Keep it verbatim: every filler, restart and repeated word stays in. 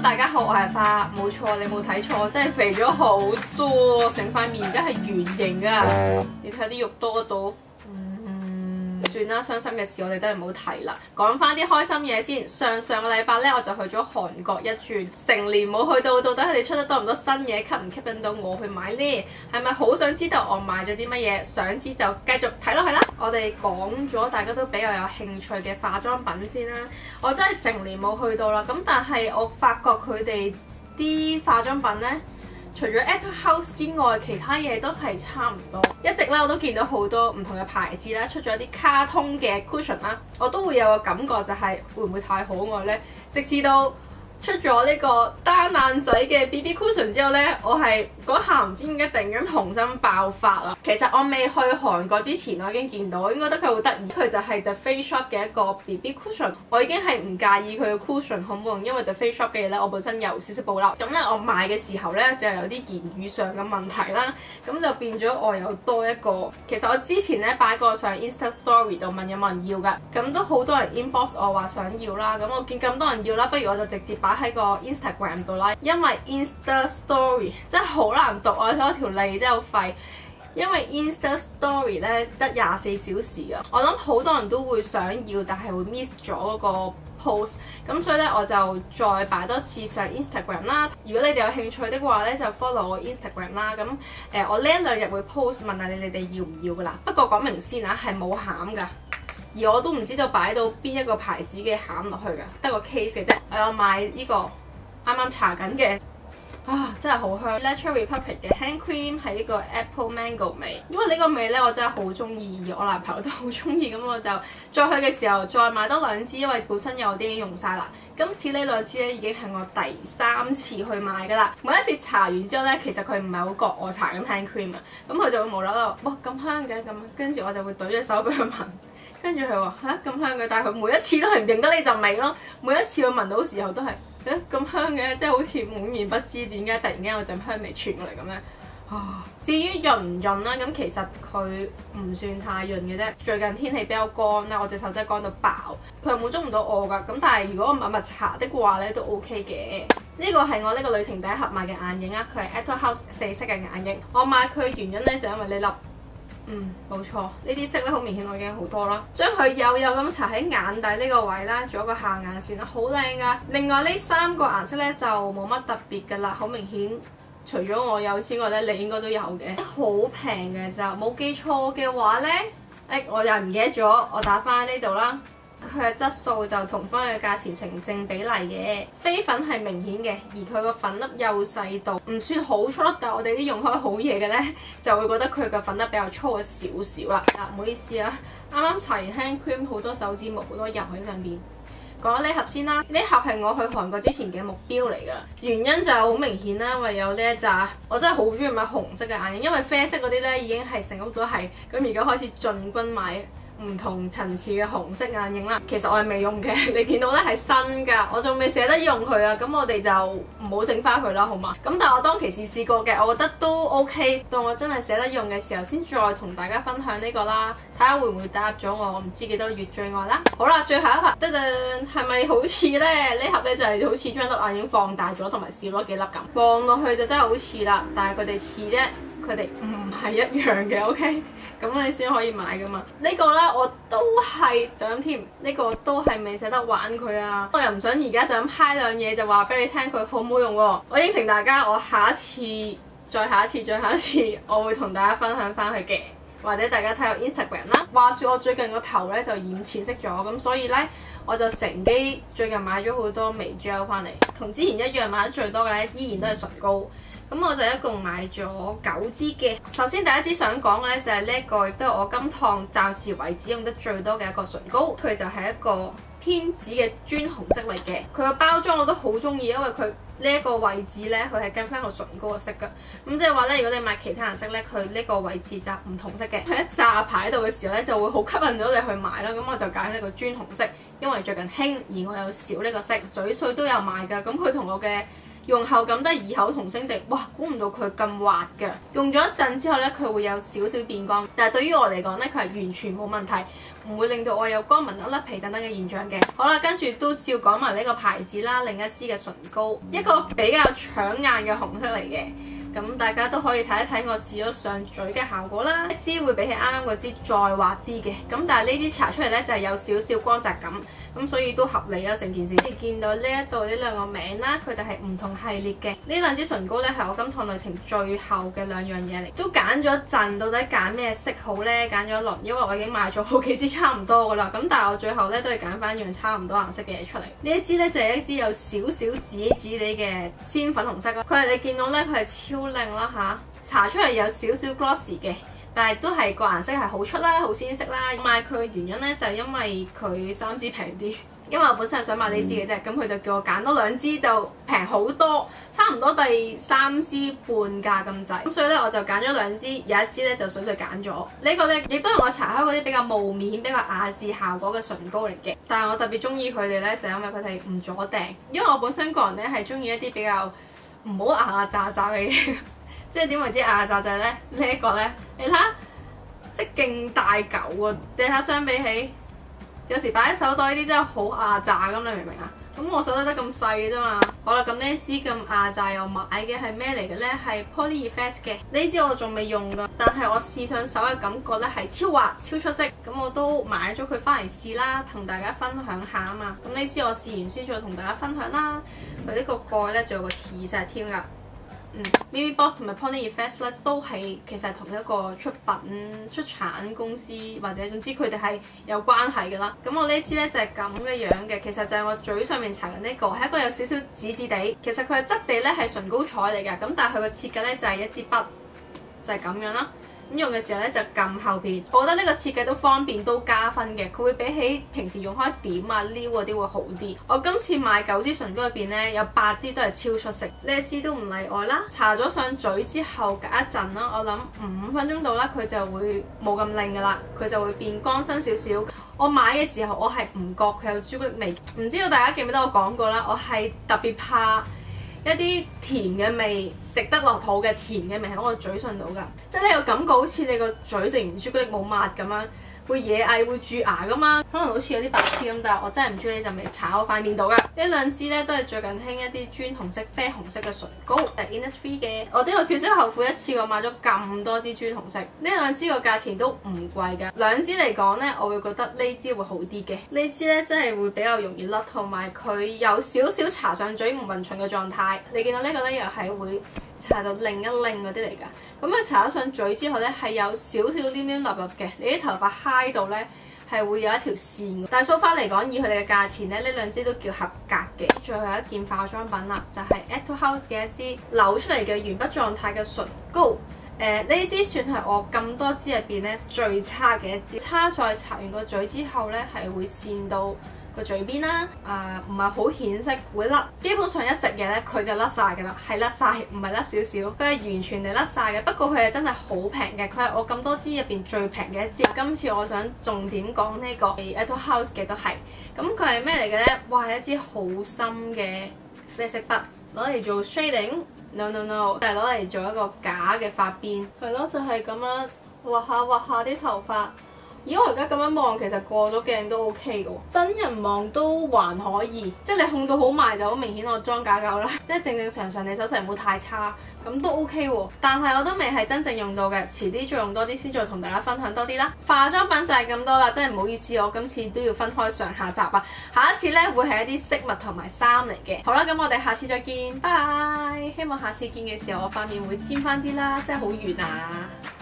大家好，我係花，冇錯，你冇睇錯，真係肥咗好多，成塊面而家係圓形㗎，你睇啲肉多到。算啦，傷心嘅事我哋都係唔好提啦。講翻啲開心嘢先。上上個禮拜咧，我就去咗韓國一轉，成年冇去到，到底佢哋出得多唔多新嘢，吸唔吸引到我去買呢？係咪好想知道我買咗啲乜嘢？想知就繼續睇落去啦。我哋講咗大家都比較有興趣嘅化妝品先啦。我真係成年冇去到啦，咁但係我發覺佢哋啲化妝品咧，除咗 Etude House 之外，其他嘢都係差唔多。一直咧我都見到好多唔同嘅牌子啦，出咗啲卡通嘅 cushion 啦，我都會有個感覺就係會唔會太可愛呢？直至到出咗呢個單眼仔嘅 B B cushion 之後呢，我係嗰下唔知點解突然間童心爆發啦。其實我未去韓國之前，我已經見到，我已經覺得佢好得意。佢就係 The Face Shop 嘅一個 B B cushion， 我已經係唔介意佢嘅 cushion 好唔好用，因為 The Face Shop 嘅嘢咧，我本身有少少保留。咁咧我買嘅時候咧就有啲言語上嘅問題啦，咁就變咗我有多一個。其實我之前咧擺過上 Insta Story 度問有冇人要㗎，咁都好多人 inbox 我話想要啦。咁我見咁多人要啦，不如我就直接擺喺個 Instagram 度啦，因為 Insta Story 真係好難讀啊！睇我條脷真係好廢，因為 Insta Story 咧得廿四小時啊，我諗好多人都會想要，但係會 miss 咗嗰個 post， 咁所以咧我就再擺多次上 Instagram 啦。如果你哋有興趣的話咧，就 follow 我 Instagram 啦。咁誒、呃，我呢一兩日會 post 問下你你哋要唔要噶啦。不過講明先啊，係冇餡噶。而我都唔知道擺到邊一個牌子嘅餡落去㗎，得個 case 嘅啫。我有買呢個啱啱搽緊嘅，啊真係好香 Nature Republic 嘅 hand cream 係呢個 Apple Mango 味，因為呢個味咧我真係好中意，而我男朋友都好中意，咁我就再去嘅時候再買多兩支，因為本身有啲已經用晒啦。今次呢兩支咧已經係我第三次去買㗎啦。每一次搽完之後咧，其實佢唔係好覺我搽緊 hand cream 啊，咁佢就會無啦啦哇咁香嘅咁，跟住我就會懟隻手俾佢聞。跟住佢話嚇咁香嘅，但係佢每一次都係唔認得呢陣味咯。每一次佢聞到嘅時候都係誒咁香嘅，即係好似懵然不知點解突然間有陣香味傳過嚟咁咧。啊，至於潤唔潤啦，咁其實佢唔算太潤嘅啫。最近天氣比較乾啦，我隻手真係乾到爆，佢又滿足唔到我㗎。咁但係如果我密密搽的話咧，都 OK 嘅。呢個係我呢個旅程第一盒買嘅眼影啦，佢係 Etude House 四色嘅眼影。我買佢原因咧就因為呢粒。嗯，冇錯，呢啲色咧好明顯，我已經好多啦。將佢幼幼咁搽喺眼底呢個位啦，做一個下眼線啦，好靚噶。另外呢三個顏色咧就冇乜特別噶啦，好明顯，除咗我有之外咧，你應該都有嘅。好平嘅就冇記錯嘅話咧，誒我又唔記得咗，我打翻呢度啦。佢嘅質素就同翻佢嘅價錢成正比例嘅，飛粉係明顯嘅，而佢個粉粒幼細度唔算好粗粒，但係我哋啲用開好嘢嘅咧，就會覺得佢個粉粒比較粗咗少少啦。嗱，唔好意思啊，啱啱搽完 hand cream 好多手指毛，好多油喺上邊。講咗呢盒先啦，呢盒係我去韓國之前嘅目標嚟㗎，原因就好明顯啦，因為有呢一紮，我真係好中意買紅色嘅眼影，因為啡色嗰啲咧已經係成屋都係，咁而家開始進軍買唔同層次嘅紅色眼影啦。其實我係未用嘅，你見到咧係新㗎，我仲未捨得用佢啊。咁我哋就唔好整翻佢啦，好嘛？咁但係我當其時試過嘅，我覺得都 OK。到我真係捨得用嘅時候，先再同大家分享呢個啦，睇下會唔會打入咗我唔知幾多月最愛啦。好啦，最後一盒，噔噔，係咪好似咧？呢盒咧就係好似將粒眼影放大咗同埋少咗幾粒咁，望落去就真係好似啦，但係佢哋似啫。佢哋唔係一樣嘅 ，OK， 咁你先可以買噶嘛。呢個呢，我都係就咁添，呢個都係未捨得玩佢啊。我又唔想而家就咁嗨兩嘢就話俾你聽佢好唔好用喎。我應承大家，我下一次、再下一次、再下一次，我會同大家分享翻佢嘅，或者大家睇我 Instagram 啦。話說我最近個頭呢就染淺色咗，咁所以呢，我就乘機最近買咗好多眉 gel 翻嚟，同之前一樣買得最多嘅呢，依然都係唇膏。咁我就一共買咗九支嘅。首先第一支想講嘅咧就係呢一個，亦都係我今趟暫時為止用得最多嘅一個唇膏。佢就係一個偏紫嘅磚紅色嚟嘅。佢個包裝我都好中意，因為佢呢一個位置咧，佢係跟翻個唇膏嘅色㗎。咁即係話咧，如果你買其他顏色咧，佢呢個位置就唔同色嘅。佢一紮排喺度嘅時候咧，就會好吸引到你去買啦。咁我就揀呢個磚紅色，因為最近興，而我有少呢個色，水水都有賣㗎。咁佢同我嘅用後感都係異口同聲地，哇！估唔到佢咁滑㗎。用咗一陣之後咧，佢會有少少變光，但係對於我嚟講咧，佢係完全冇問題，唔會令到我有乾紋、甩皮等等嘅現象嘅。好啦，跟住都照講埋呢個牌子啦，另一支嘅唇膏，一個比較搶眼嘅紅色嚟嘅。咁大家都可以睇一睇我試咗上嘴嘅效果啦，一支會比起啱啱嗰支再滑啲嘅，咁但係呢支搽出嚟咧就係有少少光澤感，咁所以都合理啊成件事。你見到呢一度呢兩個名啦，佢哋係唔同系列嘅。呢兩支唇膏咧係我今趟旅程最後嘅兩樣嘢嚟，都揀咗陣，到底揀咩色好咧？揀咗一輪，因為我已經買咗好幾支差唔多噶啦，咁但係我最後咧都係揀翻一樣差唔多顏色嘅嘢出嚟。呢一支咧就係一支有少少紫紫地嘅鮮粉紅色啦，佢係你見到咧佢係超靚啦嚇，搽出嚟有少少 glossy 嘅，但係都係個顏色係好出啦，好鮮色啦。買佢嘅原因咧就係因為佢三支平啲，因為我本身係想買呢支嘅啫，咁佢就叫我揀多兩支就平好多，差唔多第三支半價咁滯。咁所以咧我就揀咗兩支，有一支咧就純粹揀咗。呢個咧亦都係我搽開嗰啲比較霧面、比較雅致效果嘅唇膏嚟嘅。但係我特別中意佢哋咧，就因為佢哋唔阻掟，因為我本身個人咧係中意一啲比較唔好牙牙渣渣嘅嘢。即係點為之牙渣渣咧？呢一個咧，你睇下，即係勁大嚿喎！你睇下相比起，有時擺喺手袋呢啲真係好牙渣咁，你明唔明啊？咁我手袋得咁細嘅啫嘛。好啦，咁呢一支咁牙渣又買嘅係咩嚟嘅咧？係 Polyeffects 嘅。呢支我仲未用㗎，但係我試上手嘅感覺咧係超滑、超出色。咁我都買咗佢翻嚟試啦，同大家分享下啊嘛。咁呢支我試完先再同大家分享啦。佢呢個蓋咧仲有個磁石添㗎。嗯 ，Mimi Boss 同埋 Polyeffects 咧都係其實係同一個出品出產公司，或者總之佢哋係有關係嘅啦。咁我呢支咧就係咁嘅樣嘅，其實就係我嘴上面搽緊呢個，係一個有少少紫紫地。其實佢嘅質地咧係唇膏彩嚟嘅，咁但係佢個設計咧就係一支筆，就係咁樣啦。咁用嘅時候咧就撳後邊，我覺得呢個設計都方便，都加分嘅。佢會比起平時用開點啊、撩嗰啲會好啲。我今次買九支唇膏入邊咧，有八支都係超出色，呢一支都唔例外啦。搽咗上嘴之後隔一陣啦，我諗五分鐘到啦，佢就會冇咁靚噶啦，佢就會變乾身少少。我買嘅時候我係唔覺佢有朱古力味，唔知道大家記唔記得我講過啦？我係特別怕一啲甜嘅味，食得落肚嘅甜嘅味喺我嘴唇度㗎，即係你個感覺好似你個嘴食完朱古力冇抹咁樣，會惹蟻會蛀牙㗎嘛，可能好似有啲白痴咁，但係我真係唔中意呢陣味搽我塊面度㗎。呢兩支咧都係最近興一啲磚紅色、啡紅色嘅唇膏，係 Innisfree 嘅。我都有少少後悔一次過買咗咁多支磚紅色，呢兩支個價錢都唔貴㗎。兩支嚟講咧，我會覺得呢支會好啲嘅。呢支咧真係會比較容易甩，同埋佢有少少搽上嘴唔勻循嘅狀態。你見到呢個咧又係會搽到擰一擰嗰啲嚟㗎。咁佢搽咗上嘴之後咧係有少少黏黏立立嘅，你啲頭髮揩到咧係會有一條線。但係 so far 嚟講，以佢哋嘅價錢咧，呢兩支都叫合格嘅。最後一件化妝品啦，就係 Etude House 嘅一支扭出嚟嘅鉛筆狀態嘅唇膏。誒呢支算係我咁多支入邊咧最差嘅一支。差在搽完個嘴之後咧係會跣到個嘴邊啦，誒唔係好顯色，會甩。基本上一食嘢咧，佢就甩晒㗎啦，係甩晒，唔係甩少少。佢係完全地甩晒嘅。不過佢係真係好平嘅，佢係我咁多支入邊最平嘅一支。今次我想重點講呢個 Etude House 嘅都係。咁佢係咩嚟嘅咧？哇，係一支好深嘅啡色筆，攞嚟做 shading。No no no， 係攞嚟做一個假嘅髮邊。係咯，就係咁樣畫下畫下啲頭髮。咦，我而家咁樣望，其實過咗鏡都 OK 嘅喎，真人望都還可以，即係你控到好埋就好明顯我裝假狗啦，即係正正常常你手勢唔好太差，咁都 OK 喎。但係我都未係真正用到嘅，遲啲再用多啲先再同大家分享多啲啦。化妝品就係咁多啦，真係唔好意思，我今次都要分開上下集啊。下一次咧會係一啲飾物同埋衫嚟嘅。好啦，咁我哋下次再見，拜拜。希望下次見嘅時候我塊面會尖翻啲啦，真係好圓啊！